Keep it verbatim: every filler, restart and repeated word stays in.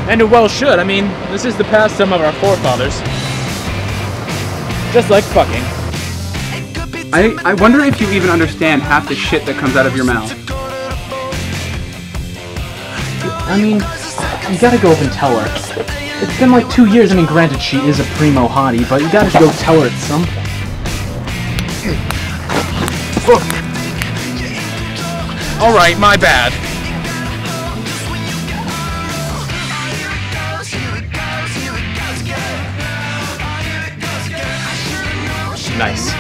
And it well should. I mean, this is the pastime of our forefathers. Just like fucking. I, I wonder if you even understand half the shit that comes out of your mouth. I mean, you gotta go up and tell her. It's been like two years. I mean, granted, she is a primo hottie, but you gotta go tell her at some point. Alright, my bad. Nice.